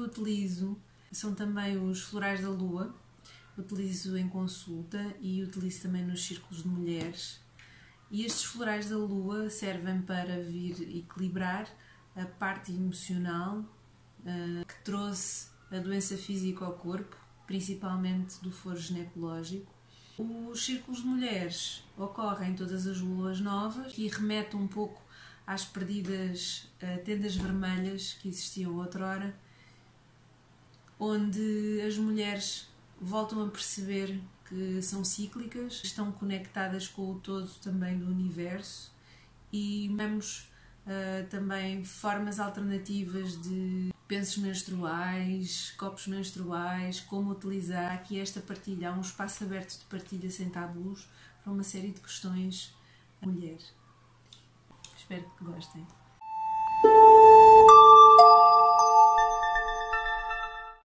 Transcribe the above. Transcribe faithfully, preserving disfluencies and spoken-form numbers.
utilizo são também os florais da lua. Utilizo em consulta e utilizo também nos círculos de mulheres. E estes florais da lua servem para vir equilibrar a parte emocional uh, que trouxe a doença física ao corpo, principalmente do foro ginecológico. Os círculos de mulheres ocorrem todas as luas novas e remetem um pouco às perdidas uh, tendas vermelhas que existiam outrora, onde as mulheres voltam a perceber que são cíclicas, estão conectadas com o todo também do universo, e vemos uh, também formas alternativas de pensos menstruais, copos menstruais, como utilizar. Aqui esta partilha, há um espaço aberto de partilha sem tabus para uma série de questões a mulher. Espero que gostem.